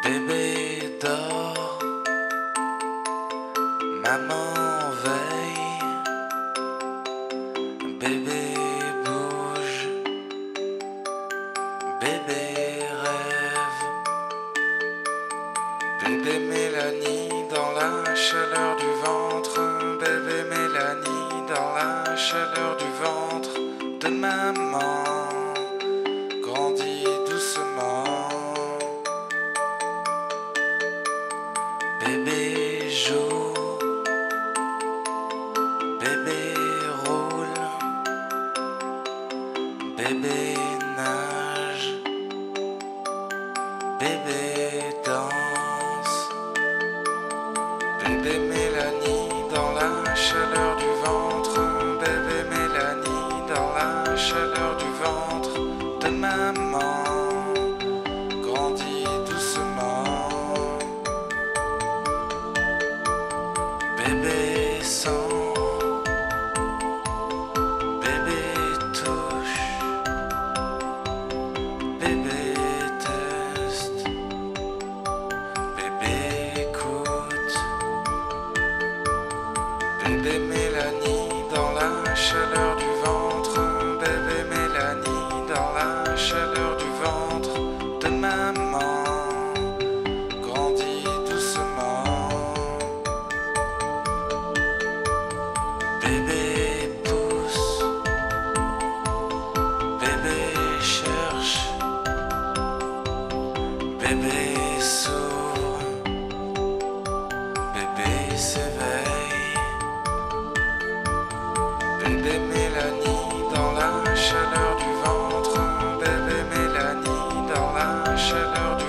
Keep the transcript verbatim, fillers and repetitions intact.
Bébé dort, maman veille, bébé bouge, bébé rêve, bébé Mélanie dans la chaleur du ventre, bébé Mélanie dans la chaleur du ventre de maman, grandit doucement. Bébé joue, bébé roule, bébé nage, bébé danse, bébé Mélanie dans la chaleur du ventre, bébé Mélanie dans la chaleur du ventre de maman, grandit doucement. Bébé sent, bébé touche, bébé teste, bébé écoute, bébé Mélanie dans la chaleur du ventre, bébé Mélanie dans la chaleur du ventre de maman, grandit doucement. Bébé pousse, bébé cherche, bébé s'ouvre, bébé s'éveille, bébé Mélanie dans la chaleur du ventre, bébé Mélanie dans la chaleur du